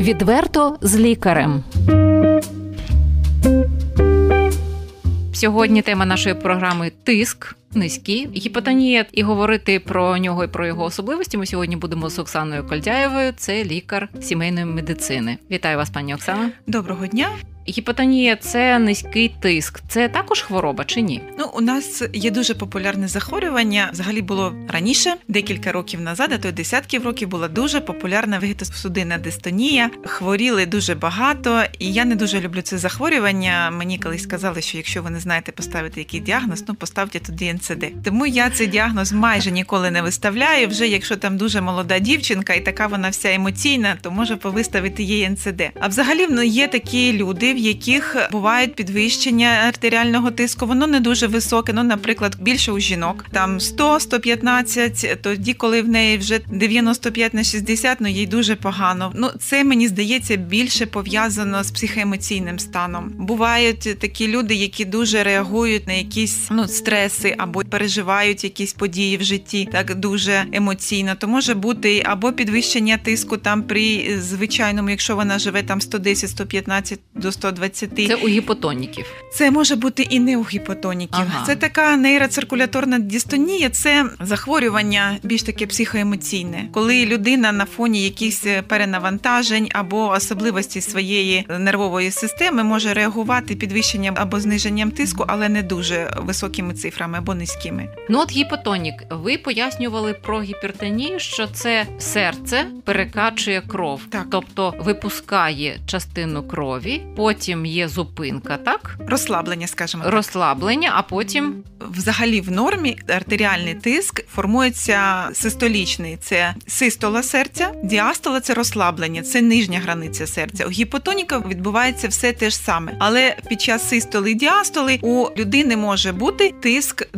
Відверто з лікарем. Сьогодні тема нашої програми – тиск, низький, гіпотонія. І говорити про нього і про його особливості ми сьогодні будемо з Оксаною Кольдяєвою. Це лікар сімейної медицини. Вітаю вас, пані Оксана. Доброго дня. Гіпотонія – це низький тиск. Це також хвороба чи ні? У нас є дуже популярне захворювання. Взагалі було раніше, декілька років назад, а то й десятків років, була дуже популярна вегетосудинна дистонія. Хворіли дуже багато, і я не дуже люблю це захворювання. Мені колись сказали, що якщо ви не знаєте поставити який діагноз, поставте тоді НСД. Тому я цей діагноз майже ніколи не виставляю. Вже якщо там дуже молода дівчинка і така вона вся емоційна, то може повиставити їй НСД. А взагалі є такі люди, в яких бувають підвищення артеріального тиску, воно не дуже високе, наприклад, більше у жінок, там 100-115, тоді, коли в неї вже 95/60, їй дуже погано. Це, мені здається, більше пов'язано з психоемоційним станом. Бувають такі люди, які дуже реагують на якісь стреси або переживають якісь події в житті так дуже емоційно. То може бути або підвищення тиску там при звичайному, якщо вона живе там 110-115 до 120. Це у гіпотоніків. Це може бути і не у гіпотоніків. Ага. Це така нейроциркуляторна дистонія, це захворювання більш таке психоемоційне. Коли людина на фоні якихось перенавантажень або особливостей своєї нервової системи може реагувати підвищенням або зниженням тиску, але не дуже високими цифрами або низькими. Гіпотонік. Ви пояснювали про гіпертонію, що це серце перекачує кров. Так. Тобто випускає частину крові, потім є зупинка, так? Розслаблення, скажімо так. Розслаблення, а потім... Взагалі в нормі артеріальний тиск формується систолічний. Це систола серця, діастола – це розслаблення, це нижня границя серця. У гіпотоніка відбувається все те ж саме. Але під час систоли і діастоли у людини може бути тиск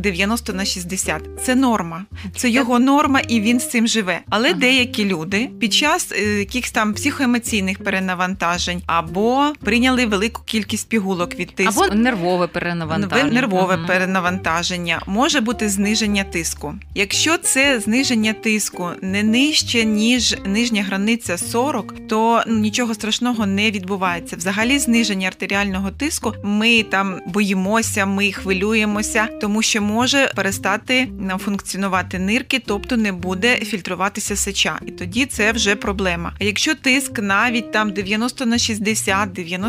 90/60. Це норма. Це його норма і він з цим живе. Але деякі люди під час якихось там психоемоційних перенавантажень або прийняли велику кількість пігулок від тиску. Або нервове перенавантаження. Нервове перенавантаження. Може бути зниження тиску. Якщо це зниження тиску не нижче, ніж нижня границя 40, то нічого страшного не відбувається. Взагалі зниження артеріального тиску ми там боїмося, ми хвилюємося, тому що може перестати функціонувати нирки, тобто не буде фільтруватися сеча. І тоді це вже проблема. А якщо тиск навіть там 90/60,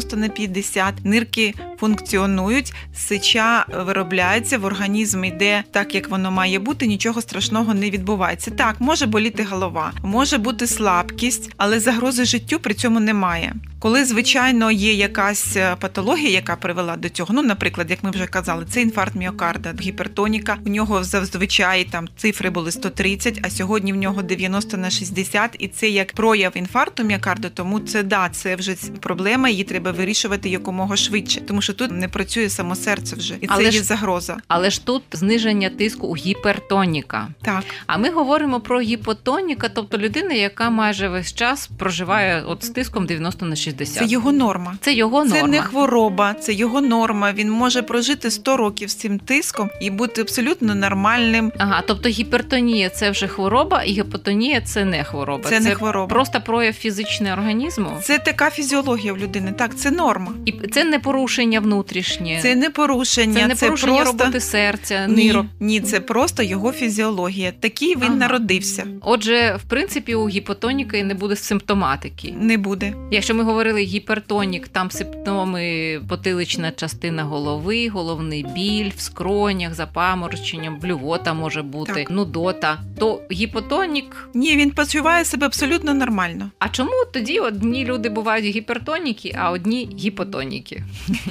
90/50, нирки функціонують, сеча виробляється, в організм йде так, як воно має бути, нічого страшного не відбувається. Так, може боліти голова, може бути слабкість, але загрози життю при цьому немає. Коли, звичайно, є якась патологія, яка привела до цього, наприклад, як ми вже казали, це інфаркт міокарда, гіпертоніка, у нього зазвичай там цифри були 130, а сьогодні в нього 90/60, і це як прояв інфаркту міокарду, тому це вже проблема, її треба вирішувати якомога швидше, тому що тут не працює само серце вже, і це є загроза. Але ж тут зниження тиску у гіпертоніка. Так. А ми говоримо про гіпотоніка, тобто людина, яка майже весь час проживає з тиском 90/60. Це його норма. Це його норма. Це не хвороба, це його норма. Він може прожити 100 років з цим тиском і бути абсолютно нормальним. Ага, тобто гіпертонія – це вже хвороба, і гіпотонія – це не хвороба. Це не хвороба. Просто прояв фізичного організму? Це така фізіологія в людини, так, це норма. І це не порушення внутрішнє? Це не порушення. Це не порушення просто... роботи серця, нирок? Ні, це просто його фізіологія. Такий він народився. Отже, в принципі, у гіпотоніка і не буде симптоматики? Не буде. Якщо ми говорили гіпертонік, там симптоми потилична частина голови, головний біль, в скронях, запаморочення, блювота може бути, так. Нудота, то гіпотонік... Ні, він почуває себе абсолютно нормально. А чому тоді одні люди бувають гіпертоніки, а одні гіпотоніки?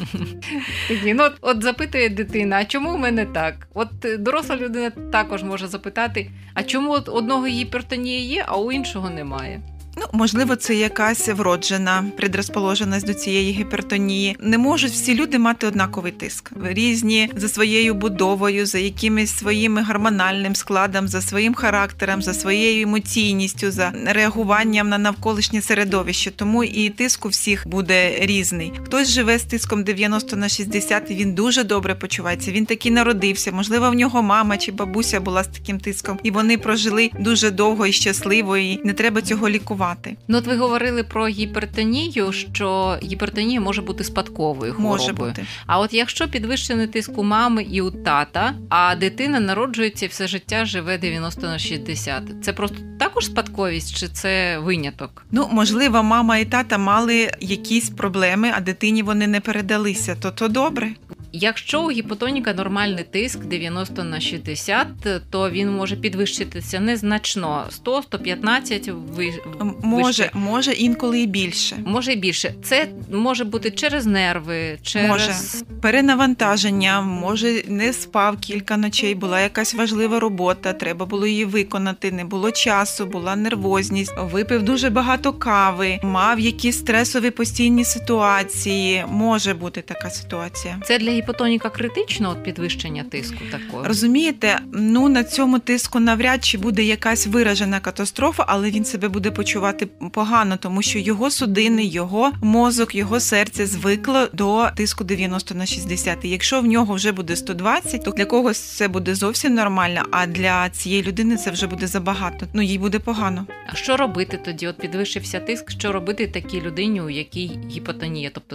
От запитує дитина, а чому в мене так? От доросла людина також може запитати, а чому от одного гіпертонія є, а у іншого немає? Можливо, це якась вроджена предрозположеність до цієї гіпертонії. Не можуть всі люди мати однаковий тиск. Різні за своєю будовою, за якимось своїм гормональним складом, за своїм характером, за своєю емоційністю, за реагуванням на навколишнє середовище. Тому і тиск у всіх буде різний. Хтось живе з тиском 90/60 і він дуже добре почувається. Він такий народився. Можливо, в нього мама чи бабуся була з таким тиском. І вони прожили дуже довго і щасливо, і не треба цього лікувати. нервувати. Ну, от ви говорили про гіпертонію, що гіпертонія може бути спадковою хворобою. Може бути. А от якщо підвищений тиск у мами і у тата, а дитина народжується і все життя живе 90/60, це просто також спадковість чи це виняток? Ну, можливо, мама і тата мали якісь проблеми, а дитині вони не передалися, то добре. Якщо у гіпотоніка нормальний тиск 90/60, то він може підвищитися незначно, 100-115 Може інколи і більше. Може і більше. Це може бути через нерви, через... Може. Перенавантаження, може не спав кілька ночей, була якась важлива робота, треба було її виконати, не було часу, була нервозність, випив дуже багато кави, мав якісь стресові постійні ситуації. Може бути така ситуація. Це для гіпотоніка критично, от підвищення тиску такого? Розумієте, на цьому тиску навряд чи буде якась виражена катастрофа, але він себе буде почувати погано, тому що його судини, його мозок, його серце звикло до тиску 90/60. І якщо в нього вже буде 120, то для когось це буде зовсім нормально, а для цієї людини це вже буде забагато. Їй буде погано. А що робити тоді? От підвищився тиск, що робити такій людині, у якій гіпотонія, тобто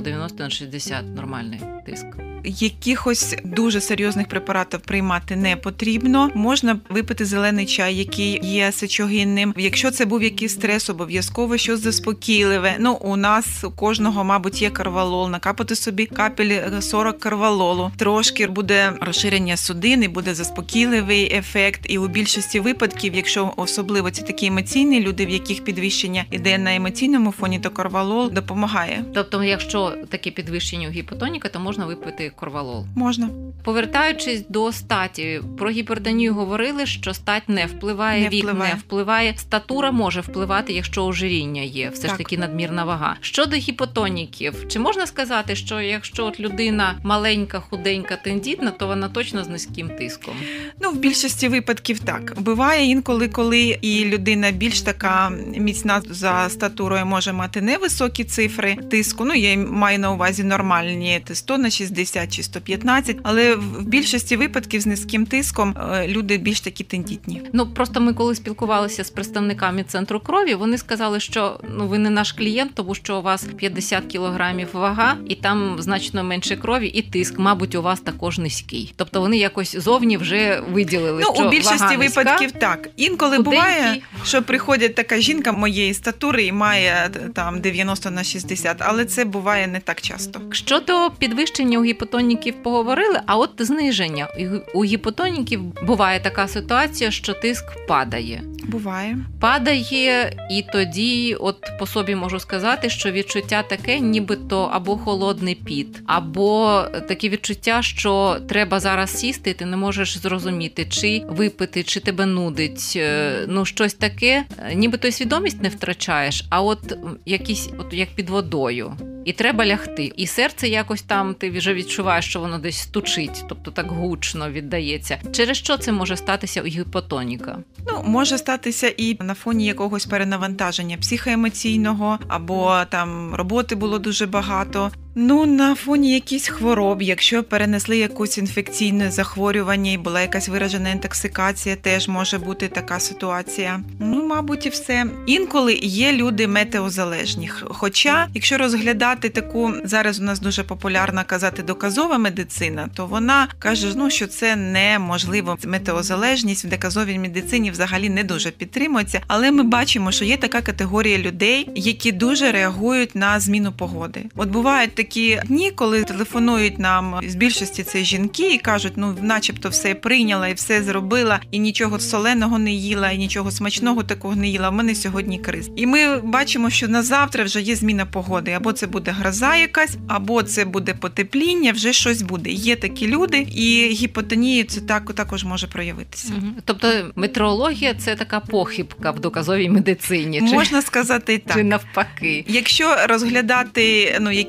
90/60 нормальний тиск? Якихось дуже серйозних препаратів приймати не потрібно. Можна випити зелений чай, який є сечогінним. Якщо це був якийсь стрес, обов'язково щось заспокійливе. У нас у кожного, мабуть, є карвалол. Накапати собі капель 40 карвалолу. Трошки буде розширення судин і буде заспокійливий ефект. І у більшості випадків, якщо особливо ці такі емоційні люди, в яких підвищення йде на емоційному фоні, то карвалол допомагає. Тобто, якщо таке підвищення у гіпотоніка, то можна випити корвалол? Можна. Повертаючись до статі, про гіпертонію говорили, що стать не впливає, вік не впливає. Статура може впливати, якщо ожиріння є, все ж таки надмірна вага. Щодо гіпотоніків, чи можна сказати, що якщо от людина маленька, худенька, тендітна, то вона точно з низьким тиском? В більшості випадків так. Буває інколи, коли і людина більш така міцна за статурою може мати невисокі цифри тиску. Я маю на увазі нормальні, 100/60 чи 115, але в більшості випадків з низьким тиском люди більш такі тендітні. Просто ми коли спілкувалися з представниками центру крові, вони сказали, що ви не наш клієнт, тому що у вас 50 кілограмів вага, і там значно менше крові, і тиск, мабуть, у вас також низький. Тобто вони якось зовні вже виділили, що у більшості вага випадків низька, так. Інколи худенький. Буває, що приходить така жінка моєї статури і має там 90/60, але це буває не так часто. Щодо підвищення у гіпотоніків поговорили, а от зниження. У гіпотоніків буває така ситуація, що тиск падає. Буває. Падає, і тоді, от по собі можу сказати, що відчуття таке, нібито або холодний піт, або таке відчуття, що треба зараз сісти, і ти не можеш зрозуміти, чи випити, чи тебе нудить, щось таке. Нібито й свідомість не втрачаєш, а от якісь, як під водою. І треба лягти. І серце якось там, ти вже відчуваєш, що воно десь стучить, тобто так гучно віддається. Через що це може статися у гіпотоніка? Може статися і на фоні якогось перенавантаження психоемоційного, або там роботи було дуже багато. На фоні якихось хвороб, якщо перенесли якусь інфекційне захворювання і була якась виражена інтоксикація, теж може бути така ситуація. Мабуть, і все. Інколи є люди метеозалежні. Хоча, якщо розглядати таку, зараз у нас дуже популярна казати доказова медицина, то вона каже, що це неможливо. Метеозалежність в доказовій медицині взагалі не дуже підтримується, але ми бачимо, що є така категорія людей, які дуже реагують на зміну погоди. От бувають такі дні, коли телефонують нам з більшості це жінки і кажуть, начебто все прийняла і все зробила, і нічого соленого не їла, і нічого смачного такого не їла, в мене сьогодні криз. І ми бачимо, що на завтра вже є зміна погоди, або це буде гроза якась, або це буде потепління, вже щось буде. Є такі люди, і гіпотонія це також може проявитися. Тобто метеорологія – це така похибка в доказовій медицині? Можна сказати і так. Чи навпаки? Якщо розглядати якісь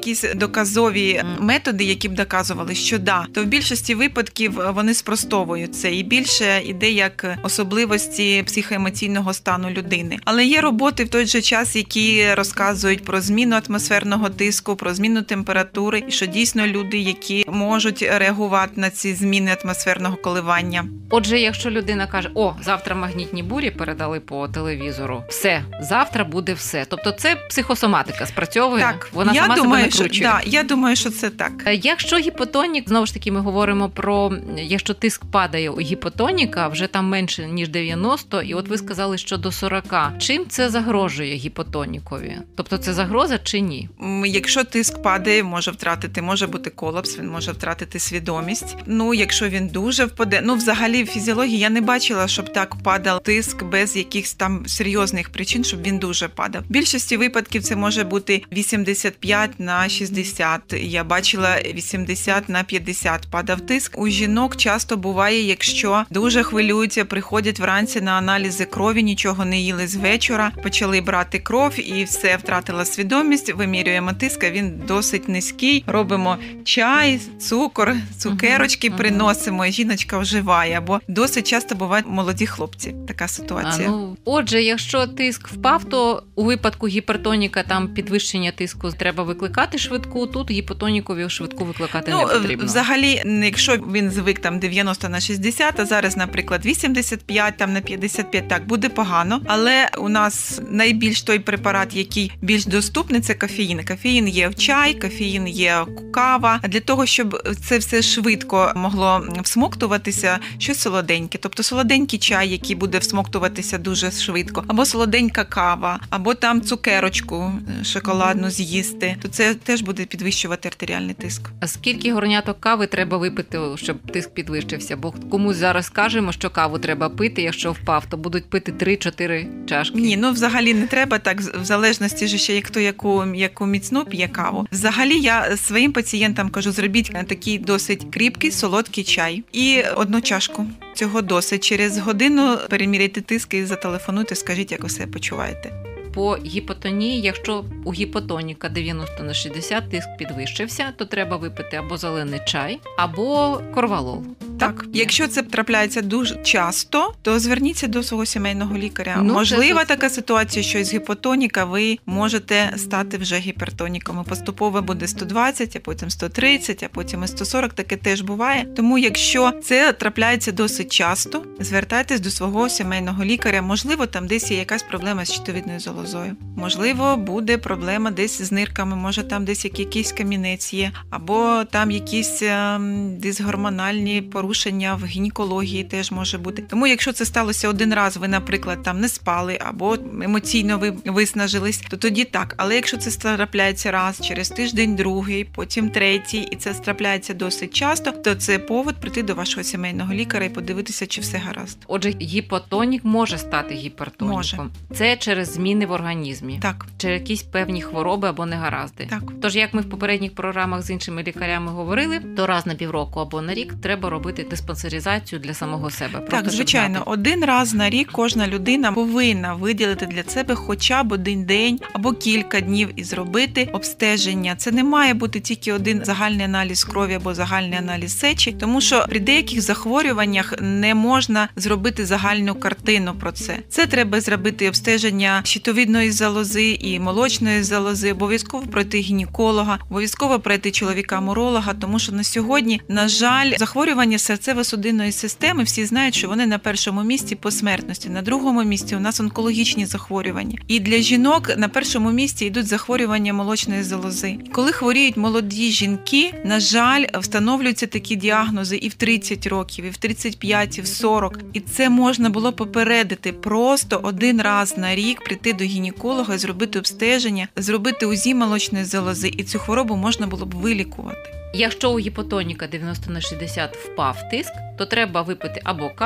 доказові методи, які б доказували, що да, то в більшості випадків вони спростовують це і більше іде як особливості психоемоційного стану людини. Але є роботи в той же час, які розказують про зміну атмосферного тиску, про зміну температури, і що дійсно люди, які можуть реагувати на ці зміни атмосферного коливання. Отже, якщо людина каже, завтра магнітні бурі передали по телевізору, все, завтра буде все. Тобто це психосоматика спрацьовує? Так, вона сама себе накручує? Я думаю, що це так. Якщо гіпотонік, знову ж таки ми говоримо про, якщо тиск падає у гіпотоніка, вже там менше, ніж 90, і от ви сказали, що до 40. Чим це загрожує гіпотонікові? Тобто це загроза чи ні? Якщо тиск падає, може бути колапс, він може втратити свідомість. Якщо він дуже впаде, взагалі в фізіології я не бачила, щоб так падав тиск без якихось там серйозних причин, щоб він дуже падав. В більшості випадків це може бути 85/60. Я бачила 80/50 падав тиск. У жінок часто буває, якщо дуже хвилюються, приходять вранці на аналізи крові, нічого не їли з вечора, почали брати кров і все, втратила свідомість, вимірюємо тиск, а він досить низький. Робимо чай, цукор, цукерочки приносимо, і жіночка вживає. Або досить часто бувають молоді хлопці. Така ситуація. Отже, якщо тиск впав, то у випадку гіпертоніка там підвищення тиску треба викликати швидку, тут гіпотонікові швидку викликати не потрібно. Взагалі, якщо він звик там 90/60, а зараз, наприклад, 85/55, так, буде погано. Але у нас найбільш той препарат, який більш доступний, це кофеїн. Кофеїн є в чай, кофеїн є кава. А для того, щоб це все швидко могло всмоктуватися, щось солоденьке. Тобто солоденький чай, який буде всмоктуватися дуже швидко, або солоденька кава, або там цукерочку шоколадну з'їсти, то це теж буде підвищувати артеріальний тиск. А скільки горняток кави треба випити, щоб тиск підвищився? Бо комусь зараз кажемо, що каву треба пити, якщо впав, то будуть пити 3-4 чашки. Ні, взагалі не треба так, в залежності ж ще хто яку міцну п'є каву. Взагалі я своїм пацієнтам кажу, зробіть такий досить кріпкий, солодкий чай і 1 чашку. Цього досить. Через годину переміряйте тиск і зателефонуйте, скажіть, як ви себе почуваєте. По гіпотонії, якщо у гіпотоніка 90/60 тиск підвищився, то треба випити або зелений чай, або корвалол. Так. Якщо це трапляється дуже часто, то зверніться до свого сімейного лікаря. Ну, Можлива така ситуація, що із гіпотоніка ви можете стати вже гіпертоніком. Поступово буде 120, а потім 130, а потім і 140. Таке теж буває. Тому якщо це трапляється досить часто, звертайтесь до свого сімейного лікаря. Можливо, там десь є якась проблема з щитовидною залозою. Можливо, буде проблема десь з нирками, може там десь якийсь камінець є, або там якісь дисгормональні порушення в гінекології теж може бути. Тому якщо це сталося один раз, ви, наприклад, там не спали, або емоційно ви виснажились, то тоді так. Але якщо це трапляється раз, через тиждень другий, потім третій, і це трапляється досить часто, то це повод прийти до вашого сімейного лікаря і подивитися, чи все гаразд. Отже, гіпотонік може стати гіпертоніком. Може. Це через зміни в організмі. Так. Через якісь певні хвороби або негаразди. Так. Тож, як ми в попередніх програмах з іншими лікарями говорили, то раз на півроку або на рік треба робити диспансеризацію для самого себе. Так, звичайно, один раз на рік кожна людина повинна виділити для себе хоча б один день або кілька днів і зробити обстеження. Це не має бути тільки один загальний аналіз крові або загальний аналіз сечі, тому що при деяких захворюваннях не можна зробити загальну картину про це. Це треба зробити обстеження щитовидної залози і молочної залози, обов'язково пройти гінеколога, обов'язково пройти чоловіка-уролога, тому що на сьогодні, на жаль, захворювання серцево-судинної системи, всі знають, що вони на першому місці по смертності, на другому місці у нас онкологічні захворювання. І для жінок на першому місці йдуть захворювання молочної залози. Коли хворіють молоді жінки, на жаль, встановлюються такі діагнози і в 30 років, і в 35, і в 40. І це можна було попередити. Просто один раз на рік прийти до гінеколога, зробити обстеження, зробити УЗІ молочної залози, і цю хворобу можна було б вилікувати. Якщо у гіпотоніка 90/60 впав тиск, то треба випити або каву,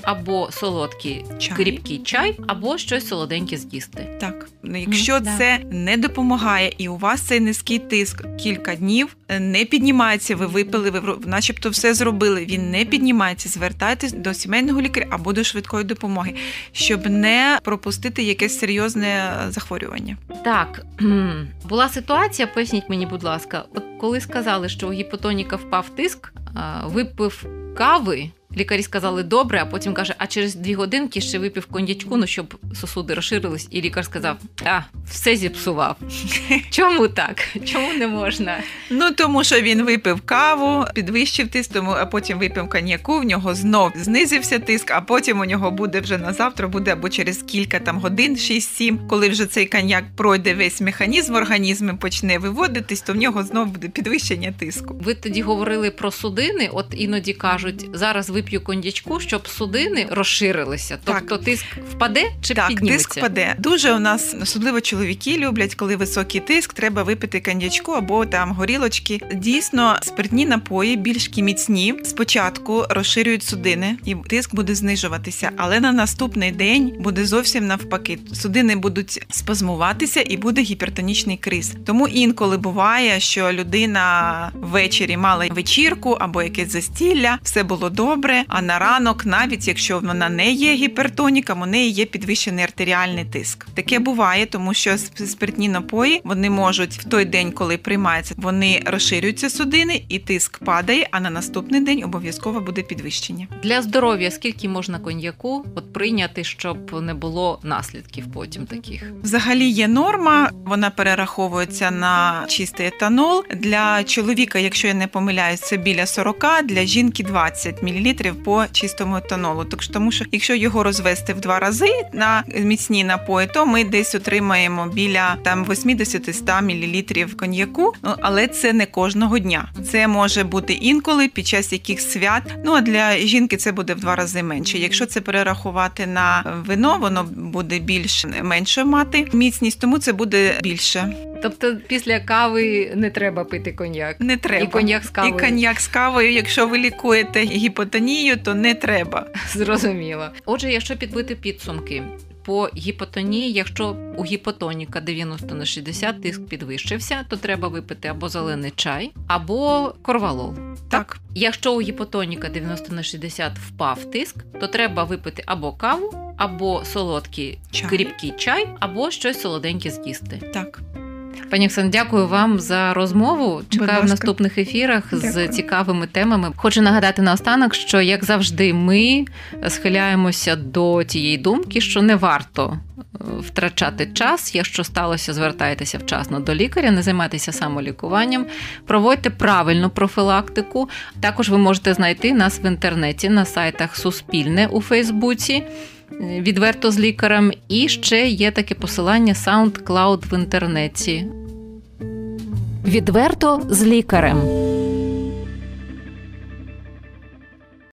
або солодкий кріпкий чай, або щось солоденьке з'їсти. Так. Якщо це не допомагає і у вас цей низький тиск кілька днів не піднімається, ви випили, ви начебто все зробили, він не піднімається, звертайтесь до сімейного лікаря або до швидкої допомоги, щоб не пропустити якесь серйозне захворювання. Так, була ситуація, поясніть мені, будь ласка, от коли сказали, що у гіпотоніка впав тиск, випив кави, лікарі сказали добре, а потім каже, а через 2 годинки ще випив коньячку, щоб сосуди розширились, і лікар сказав, все зіпсував. Чому так? Чому не можна? Тому що він випив каву, підвищив тиск, а потім випив коньяку, в нього знов знизився тиск, а потім у нього буде вже на завтра, буде або через кілька годин, 6-7, коли вже цей коньяк пройде весь механізм організму, почне виводитись, то в нього знов буде підвищення тиску. Ви тоді говорили про судини, от іноді кажуть, зараз вип'ю коньячку, щоб судини розширилися. Тобто тиск впаде чи підніметься? Так, тиск впаде. Дуже у нас, особливо чоловіки люблять, коли високий тиск, треба випити коньячку або горілочки. Дійсно, спиртні напої більш міцні. Спочатку розширюють судини і тиск буде знижуватися, але на наступний день буде зовсім навпаки. Судини будуть спазмуватися і буде гіпертонічний криз. Тому інколи буває, що людина ввечері мала вечірку або якесь застілля, все було добре, а на ранок, навіть якщо вона не є гіпертоніком, у неї є підвищений артеріальний тиск. Таке буває, тому що спиртні напої, вони можуть в той день, коли приймаються, вони розширюються судини і тиск падає, а на наступний день обов'язково буде підвищення. Для здоров'я скільки можна коньяку прийняти, щоб не було наслідків потім таких? Взагалі є норма, вона перераховується на чистий етанол. Для чоловіка, якщо я не помиляюсь, це біля 40, для жінки 20 мл по чистому етанолу. Тому що якщо його розвести в 2 рази на міцні напої, то ми десь отримаємо біля 80-100 мл коньяку, але це не кожного дня. Це може бути інколи під час яких свят, а для жінки це буде в 2 рази менше. Якщо це перерахувати на вино, воно буде менше мати міцність, тому це буде більше. Тобто після кави не треба пити коньяк? Не треба. І коньяк з кавою? І коньяк з кавою, якщо ви лікуєте гіпотонію, то не треба. Зрозуміло. Отже, якщо підбити підсумки, по гіпотонії, якщо у гіпотоніка 90/60 тиск підвищився, то треба випити або зелений чай, або корвалол. Так. Якщо у гіпотоніка 90/60 впав тиск, то треба випити або каву, або солодкий кріпкий чай, або щось солоденьке з'їсти. Так. Пані Оксано, дякую вам за розмову. Чекаю в наступних ефірах з цікавими темами. Хочу нагадати наостанок, що, як завжди, ми схиляємося до тієї думки, що не варто втрачати час. Якщо сталося, звертайтеся вчасно до лікаря, не займайтеся самолікуванням, проводьте правильну профілактику. Також ви можете знайти нас в інтернеті на сайтах Суспільне у Фейсбуці, відверто з лікарем, і ще є таке посилання SoundCloud в інтернеті. Відверто з лікарем.